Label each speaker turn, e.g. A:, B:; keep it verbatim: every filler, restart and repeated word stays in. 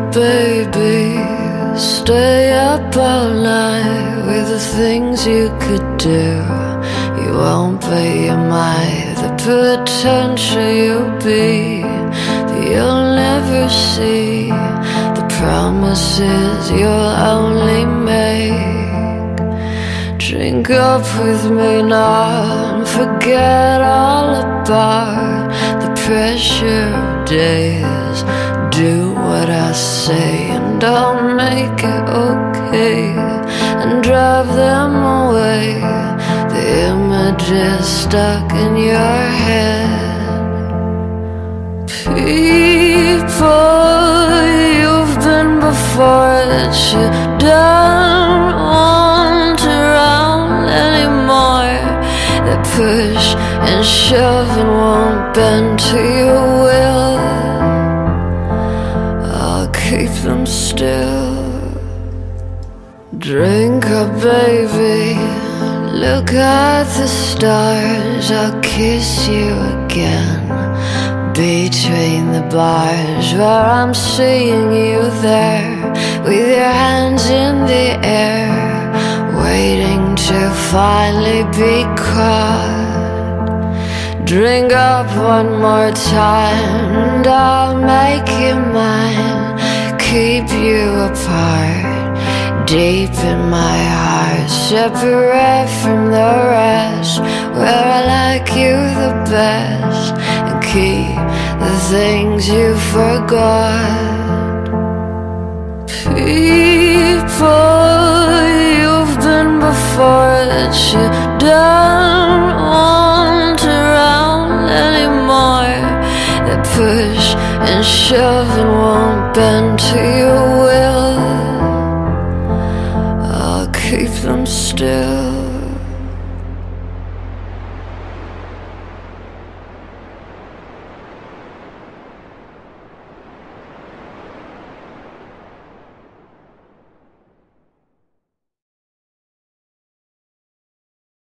A: baby. Stay up all night with the things you could do. You won't be your mind, the potential you'll be, that you'll never see, the promises you'll only make. Drink up with me now and forget all about the pressure of days. Do what I say and I'll make it okay, and drive them away, the images stuck in your head. People you've been before that you don't want around anymore, that push and shove and won't bend to your will. Keep them still. Drink up, baby. Look at the stars. I'll kiss you again between the bars, where I'm seeing you there with your hands in the air, waiting to finally be caught. Drink up one more time and I'll make you mine. Keep you apart, deep in my heart, separate from the rest, where I like you the best, and keep the things you forgot. People you've been before that you don't want around anymore, that push and shove and won't bend to your will. I'll keep them still.